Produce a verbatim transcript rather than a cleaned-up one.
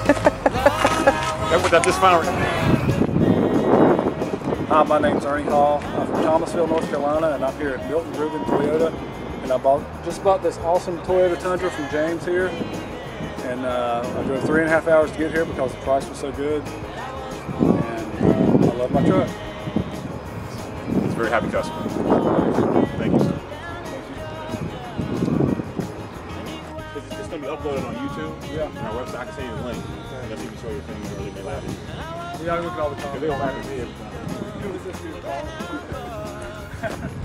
That just final. Hi, my name's Ernie Hall. I'm from Thomasville, North Carolina, and I'm here at Milton Ruben Toyota. And I bought just bought this awesome Toyota Tundra from James here. And uh, I drove three and a half hours to get here because the price was so good. And uh, I love my truck. It's a very happy customer. Thank you, sir. It's, it's going to be uploaded on YouTube. Yeah. And our website. I can send you the link. I guess you can show your thing early. They laugh. Yeah, I look at all the time. They don't laugh at me every time. Who is this dude?